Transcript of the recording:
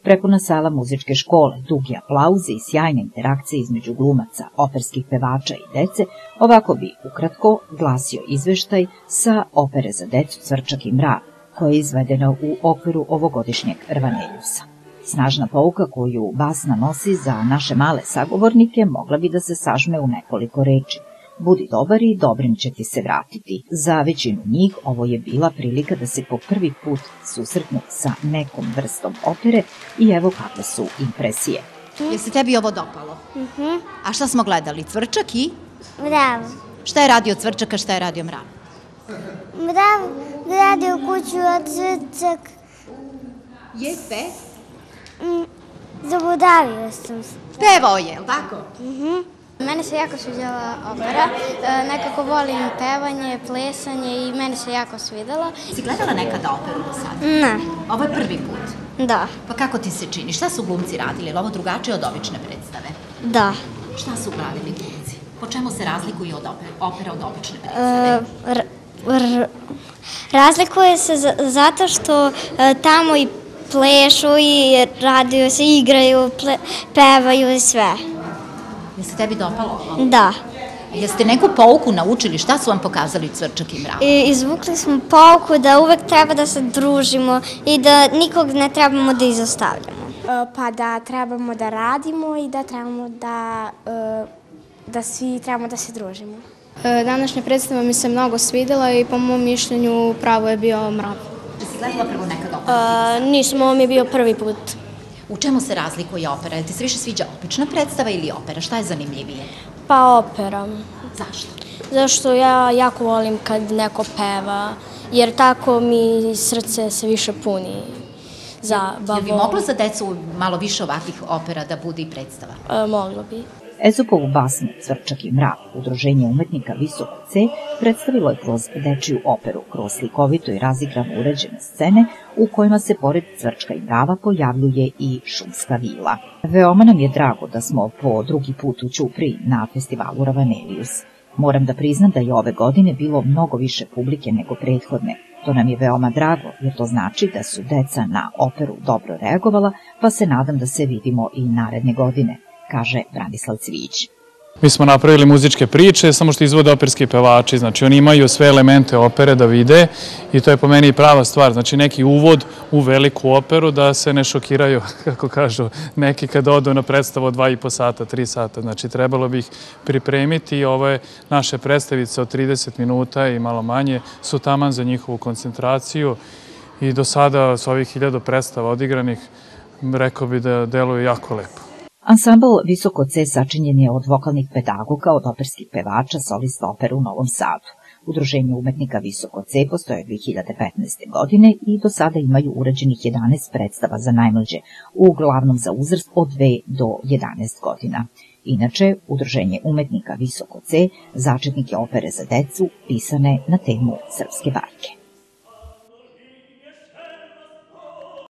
Prepuna sala muzičke škole, dugi aplauzi i sjajne interakcije između glumaca, operskih pevača i dece, ovako bi ukratko glasio izveštaj sa opere za decu Cvrčak i mrav, koja je izvedena u okviru ovogodišnjeg Rvaneliusa. Snažna pouka koju basna nosi za naše male sagovornike mogla bi da se sažme u nekoliko reči. Budi dobar i dobrim će ti se vratiti. Za većinu njih ovo je bila prilika da se po prvi put susretnu sa nekom vrstom opere i evo kakve su impresije. Je se tebi ovo dopalo? A šta smo gledali? Cvrčak i? Mrav. Šta je radio Cvrčak, a šta je radio Mrav? Mrav gradio kuću, a Cvrčak... Jeste? Zaboravio sam se. Pevao je, je li tako? Meni se jako sviđala opera, nekako volim pevanje, plesanje i meni se jako svidela. Si gledala nekada operu do sada? Ne. Ovo je prvi put? Da. Pa kako ti se čini? Šta su glumci radili? Je li ovo drugačije od obične predstave? Da. Šta su pravili glumci? Po čemu se razlikuju od opere od obične predstave? Razlikuje se zato što tamo i plešu i radio se, igraju, pevaju i sve. Jeste tebi dopalo ovo? Da. Jeste neku pouku naučili? Šta su vam pokazali Cvrčak i Mrav? Izvukli smo pouku da uvek treba da se družimo i da nikog ne trebamo da izostavljamo. Pa da trebamo da radimo i da trebamo da svi trebamo da se družimo. Današnja predstava mi se mnogo svidela i po mom mišljenju pravo je bio Mrav. Jesi gledala prvo nekad operu? Nisam, ovo mi je bio prvi put. U čemu se razlikuje opera? Jel ti se više sviđa obična predstava ili opera? Šta je zanimljivije? Pa opera. Zašto? Zašto ja jako volim kad neko peva, jer tako mi srce se više puni za bavu. Jel bi moglo za decu malo više ovakvih opera da bude i predstava? Moglo bi. Ezopovu basnu Cvrčak i mrav, Udruženje umetnika Visoko C, predstavilo je kroz dečiju operu, kroz slikovito i razigrano uređene scene u kojima se pored Cvrčka i mrava pojavljuje i šumska vila. Veoma nam je drago da smo po drugi put u Ćupriji na festivalu Rvanelius. Moram da priznam da je ove godine bilo mnogo više publike nego prethodne. To nam je veoma drago, jer to znači da su deca na operu dobro reagovala, pa se nadam da se vidimo i naredne godine, kaže Branislav Cvijić. Mi smo napravili muzičke priče, samo što izvode operski pevači, znači oni imaju sve elemente opere da vide i to je po meni prava stvar, znači neki uvod u veliku operu da se ne šokiraju, kako kažu neki kada odu na predstavu od 2,5 sata, 3 sata, znači trebalo bi ih pripremiti i ove naše predstavice od 30 minuta i malo manje su taman za njihovu koncentraciju i do sada s ovih 1000 predstava odigranih rekao bi da deluje jako lepo. Ansambl Visoko C sačinjen je od vokalnih pedagoga, od operskih pevača, solista opere u Novom Sadu. Udruženje umetnika Visoko C postoje 2015. godine i do sada imaju urađenih 11 predstava za najmlađe, uglavnom za uzrast od 2 do 11 godina. Inače, Udruženje umetnika Visoko C začetnik je opere za decu pisane na temu srpske bajke.